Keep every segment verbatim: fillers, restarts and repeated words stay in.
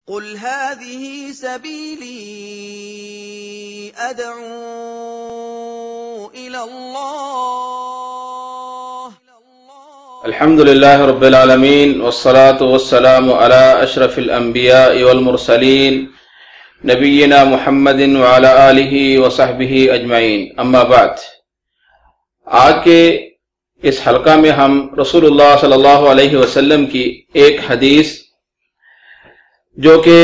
قل هذه سبيلي أدعو إلى الله. الحمد لله رب العالمين والصلاة والسلام على أشرف الأنبياء والمرسلين نبينا محمد وعلى آله وصحبه أجمعين. اما بعد، آج کے اس حلقہ میں ہم رسول اللہ صلی اللہ علیہ وسلم کی ایک حدیث جو کہ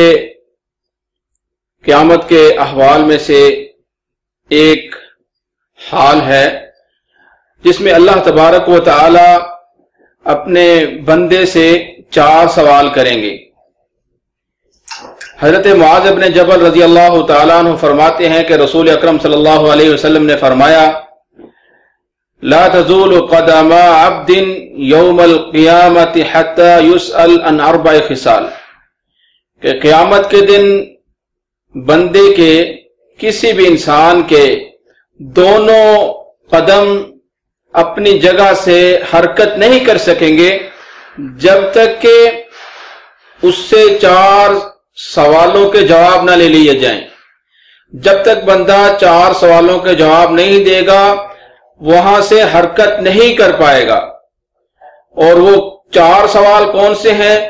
قیامت کے احوال میں سے ایک حال ہے، جس میں اللہ تبارک و تعالی اپنے بندے سے چار سوال کریں گے۔ حضرت معاذ بن جبل رضی اللہ تعالیٰ عنہ فرماتے ہیں کہ رسول اکرم صلی اللہ علیہ وسلم نے فرمایا، لا تزول قدم عبد یوم القیامت حتی یسأل عن اربع خصال، کہ قیامت کے دن بندے کے کسی بھی انسان کے دونوں قدم اپنی جگہ سے حرکت نہیں کر سکیں گے جب تک کہ اس سے چار سوالوں کے جواب نہ لے لیے جائیں۔ جب تک بندہ چار سوالوں کے جواب نہیں دے گا وہاں سے حرکت نہیں کر پائے گا۔ اور وہ چار سوال کون سے ہیں؟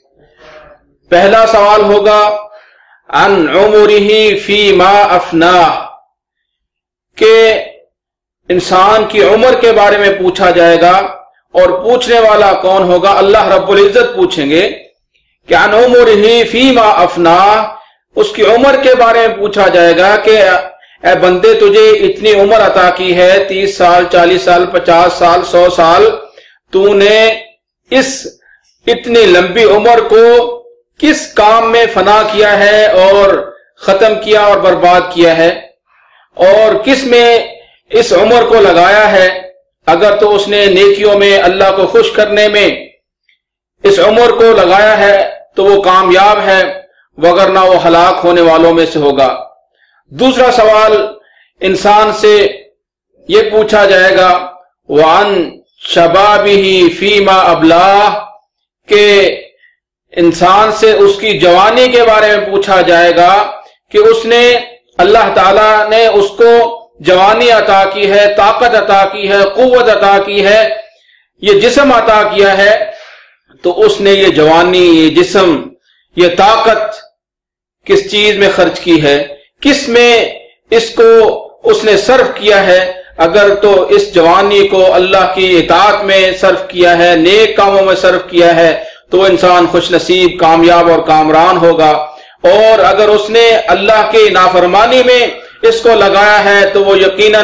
پہلا سوال ہوگا عن عمرہ فیما افناہ، کہ انسان کی عمر کے بارے میں پوچھا جائے گا، اور پوچھنے والا کون ہوگا؟ اللہ رب العزت پوچھیں گے کہ عن عمرہ فیما افناہ، اس کی عمر کے بارے میں پوچھا جائے گا کہ اے بندے تجھے اتنی عمر عطا کی ہے، تیس سال، چالیس سال، پچاس سال، سو سال، تو نے اس اتنی لمبی عمر کو کس کام میں فنا کیا ہے اور ختم کیا اور برباد کیا ہے، اور کس میں اس عمر کو لگایا ہے؟ اگر تو اس نے نیکیوں میں اللہ کو خوش کرنے میں اس عمر کو لگایا ہے تو وہ کامیاب ہے، وگرنہ وہ ہلاک ہونے والوں میں سے ہوگا۔ دوسرا سوال انسان سے یہ پوچھا جائے گا وَعَن شَبَابِهِ فِيمَا أَبْلَاهُ، کہ انسان سے اس کی جوانی کے بارے میں پوچھا جائے گا کہ اس نے اللہ تعالیٰ نے اس کو جوانی عطا کی ہے، طاقت عطا کی ہے، قوت عطا کی ہے، یہ جسم عطا کیا ہے، تو اس نے یہ جوانی، یہ جسم، یہ طاقت کس چیز میں خرچ کی ہے، کس میں اس کو اس نے صرف کیا ہے؟ اگر تو اس جوانی کو اللہ کی اطاعت میں صرف کیا ہے، نیک کاموں میں صرف کیا ہے، تو انسان خوش نصیب، کامیاب اور کامران ہوگا۔ اور اگر اس نے اللہ کی نافرمانی میں اس کو لگایا ہے تو وہ یقیناً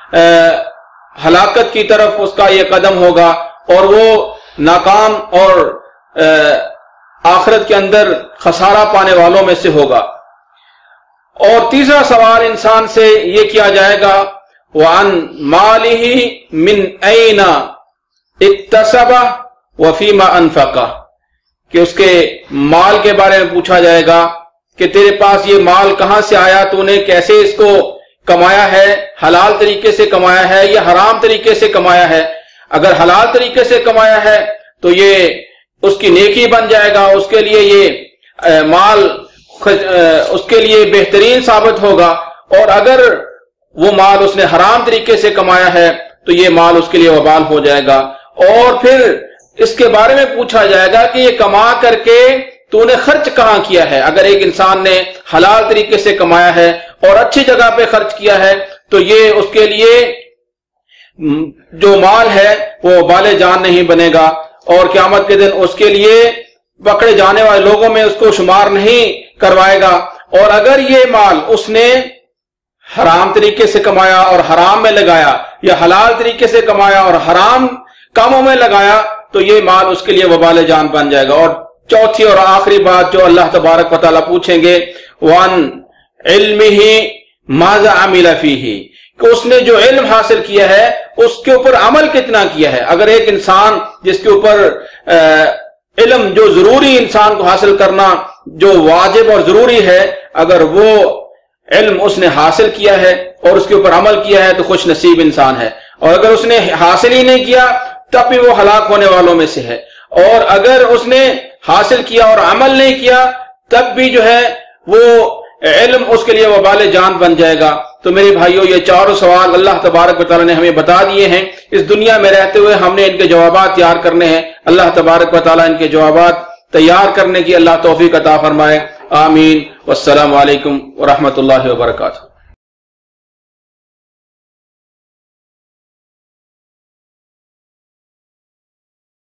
ہلاکت کی طرف اس کا یہ قدم ہوگا، اور وہ ناکام اور آخرت کے اندر خسارہ پانے والوں میں سے ہوگا۔ اور تیسرا سوال انسان سے یہ کیا جائے گا وَعَن مَالِهِ مِنْ أَيْنَ اكْتَسَبَهُ وَفِيمَا أَنْفَقَهُ، کہ اس کے مال کے بارے میں پوچھا جائے گا کہ تیرے پاس یہ مال کہاں سے آیا، تو نے کیسے اس کو کمایا ہے، حلال طریقے سے کمایا ہے یا حرام طریقے سے کمایا ہے؟ اگر حلال طریقے سے کمایا ہے تو یہ اس کی نیکی بن جائے گا، اس کے لیے یہ مال اس کے لیے بہترین ثابت ہوگا، اور اگر وہ مال اس نے حرام طریقے سے کمایا ہے تو یہ مال اس کے لیے وبال ہو جائے گا۔ اور پھر اس کے بارے میں پوچھا جائے گا کہ یہ کما کر کے تو نے خرچ کہاں کیا ہے۔ اگر ایک انسان نے حلال طریقے سے کمایا ہے اور اچھی جگہ پہ خرچ کیا ہے تو یہ اس کے لیے جو مال ہے وہ وبال جان نہیں بنے گا، اور قیامت کے دن اس کے لیے پکڑے جانے والے لوگوں میں اس کو شمار نہیں کروائے گا۔ اور اگر یہ مال اس نے حرام طریقے سے کمایا اور حرام میں لگایا، یا حلال طریقے سے کمایا اور حرام کاموں میں لگایا، تو یہ مال اس کے لیے وبال جان بن جائے گا۔ اور چوتھی اور آخری بات جو اللہ تبارک و تعالیٰ پوچھیں گے وَعَن عِلْمِهِ مَاذَا عَمِلَ فِيهِ، کہ اس نے جو علم حاصل کیا ہے اس کے اوپر عمل کتنا کیا ہے۔ اگر ایک انسان جس کے اوپر علم جو ضروری انسان کو حاصل کرنا جو واجب اور ضروری ہے، اگر وہ علم اس نے حاصل کیا ہے اور اس کے اوپر عمل کیا ہے تو خوش نصیب انسان ہے، اور اگر اس نے حاصل ہی نہیں کیا تب بھی وہ ہلاک ہونے والوں میں سے ہے۔ اور اگر اس نے حاصل کیا اور عمل نہیں کیا تب بھی جو ہے وہ علم اس کے لیے وبال جان بن جائے گا۔ تو میرے بھائیوں، یہ چاروں سوال اللہ تبارک و تعالیٰ نے ہمیں بتا دیے ہیں۔ اس دنیا میں رہتے ہوئے ہم نے ان کے جوابات تیار کرنے ہیں۔ اللہ تبارک و تعالیٰ ان کے جوابات تیار کرنے کی اللہ توفیق عطا فرمائے، آمین۔ والسلام علیکم ورحمۃ اللہ وبرکاتہ۔